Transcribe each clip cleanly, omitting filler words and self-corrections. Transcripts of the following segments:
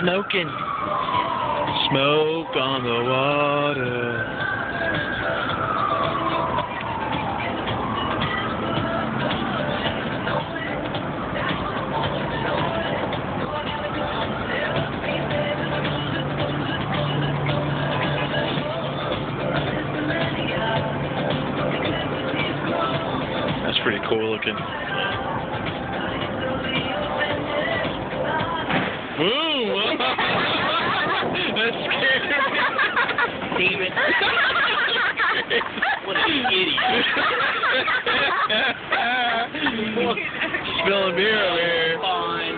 smoking. Smoke on the water. That's pretty cool looking. Ooh! That scared me. David. What an idiot. Spilling beer over here. Fine.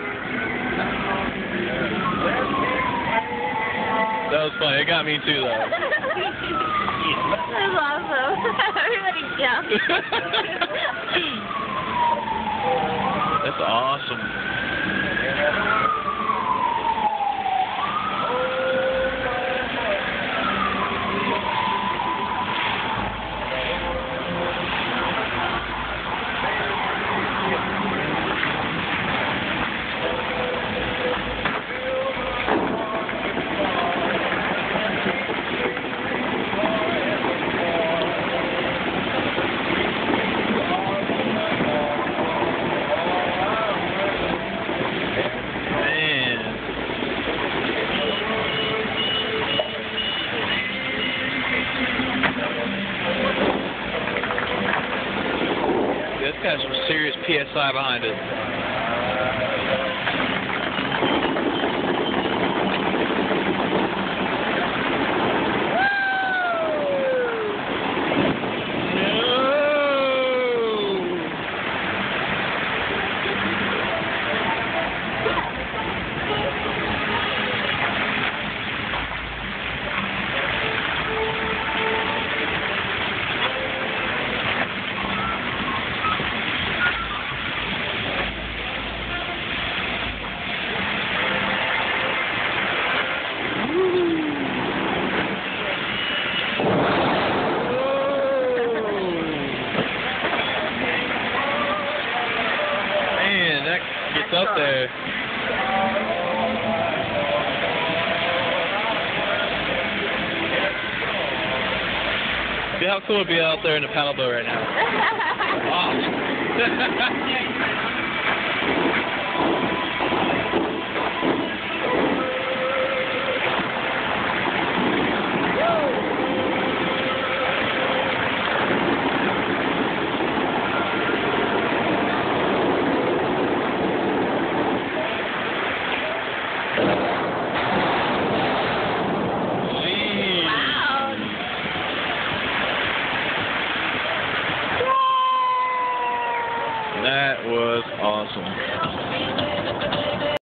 That was funny. It got me too, though. That's awesome. Everybody jumped. That's awesome. It's got some serious PSI behind it. Gets up there. See how cool it'd be out there in the paddle boat right now. That was awesome.